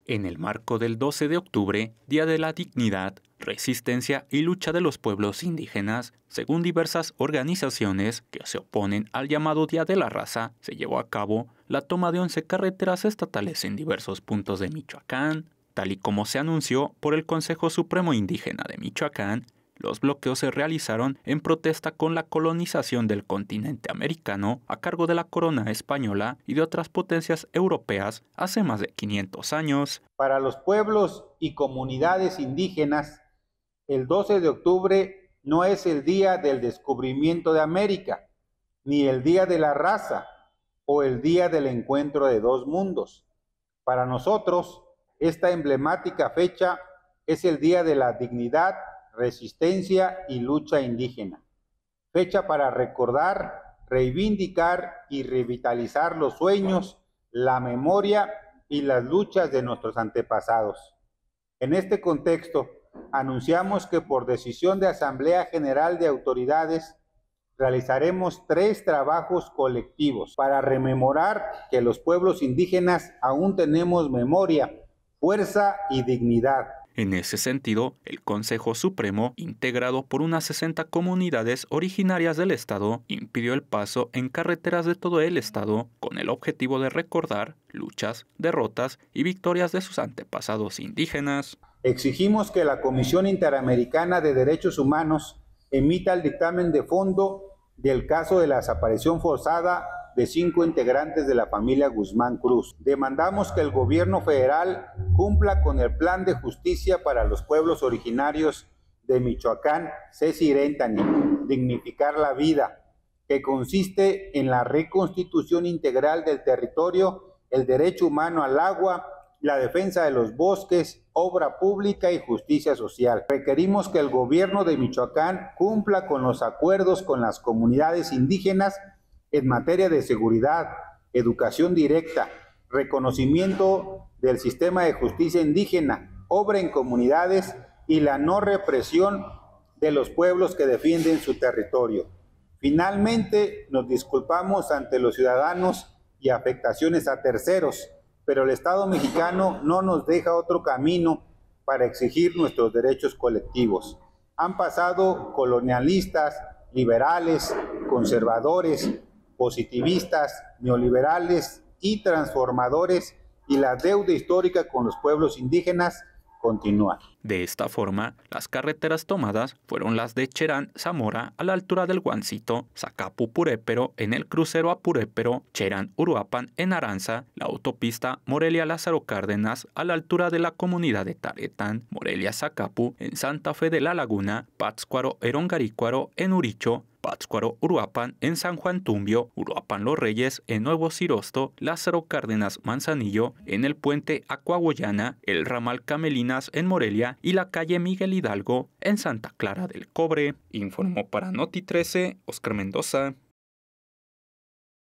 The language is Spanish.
En el marco del 12 de octubre, Día de la Dignidad, Resistencia y Lucha de los Pueblos Indígenas, según diversas organizaciones que se oponen al llamado Día de la Raza, se llevó a cabo la toma de 11 carreteras estatales en diversos puntos de Michoacán. Tal y como se anunció por el Consejo Supremo Indígena de Michoacán, los bloqueos se realizaron en protesta con la colonización del continente americano a cargo de la corona española y de otras potencias europeas hace más de 500 años. Para los pueblos y comunidades indígenas, el 12 de octubre no es el día del descubrimiento de América, ni el día de la raza o el día del encuentro de dos mundos. Para nosotros, esta emblemática fecha es el Día de la Dignidad, Resistencia y Lucha Indígena. Fecha para recordar, reivindicar y revitalizar los sueños, la memoria y las luchas de nuestros antepasados. En este contexto, anunciamos que por decisión de Asamblea General de Autoridades, realizaremos 3 trabajos colectivos para rememorar que los pueblos indígenas aún tenemos memoria, fuerza y dignidad. En ese sentido, el Consejo Supremo, integrado por unas 60 comunidades originarias del Estado, impidió el paso en carreteras de todo el Estado con el objetivo de recordar luchas, derrotas y victorias de sus antepasados indígenas. Exigimos que la Comisión Interamericana de Derechos Humanos emita el dictamen de fondo del caso de la desaparición forzada de 5 integrantes de la familia Guzmán Cruz. Demandamos que el gobierno federal cumpla con el Plan de Justicia para los pueblos originarios de Michoacán, Ceci-Irentani, dignificar la vida, que consiste en la reconstitución integral del territorio, el derecho humano al agua, la defensa de los bosques, obra pública y justicia social. Requerimos que el gobierno de Michoacán cumpla con los acuerdos con las comunidades indígenas en materia de seguridad, educación directa, reconocimiento del sistema de justicia indígena, obra en comunidades y la no represión de los pueblos que defienden su territorio. Finalmente, nos disculpamos ante los ciudadanos y afectaciones a terceros, pero el Estado mexicano no nos deja otro camino para exigir nuestros derechos colectivos. Han pasado colonialistas, liberales, conservadores, positivistas, neoliberales y transformadores, y la deuda histórica con los pueblos indígenas continúa. De esta forma, las carreteras tomadas fueron las de Cherán, Zamora, a la altura del Guancito, Zacapu, Purépero, en el crucero a Purépero, Cherán, Uruapan, en Aranza, la autopista Morelia-Lázaro Cárdenas, a la altura de la comunidad de Taretán, Morelia-Zacapu, en Santa Fe de la Laguna, Pátzcuaro-Erongarícuaro, en Uricho, Pátzcuaro-Uruapan, en San Juan Tumbio, Uruapan-Los Reyes, en Nuevo Cirosto, Lázaro Cárdenas Manzanillo, en el puente Acuahuayana, el ramal Camelinas en Morelia y la calle Miguel Hidalgo en Santa Clara del Cobre. Informó para Noti 13, Oscar Mendoza.